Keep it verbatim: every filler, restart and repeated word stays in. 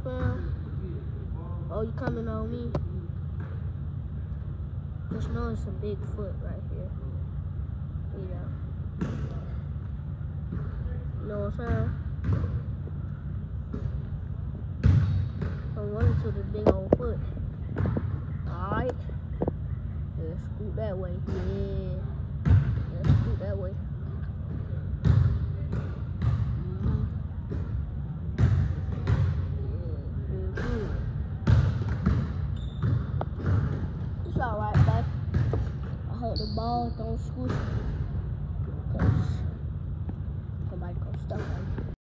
fam? Oh, you coming on me? Just know it's a big foot right here. You know. You know what I'm saying? I'm running to the big old foot. Alright. Yeah, scoot that way. Yeah. Yeah, scoot that way. Mm-hmm. Yeah. Mm-hmm. It's alright, babe. I hope the ball don't squish. Cause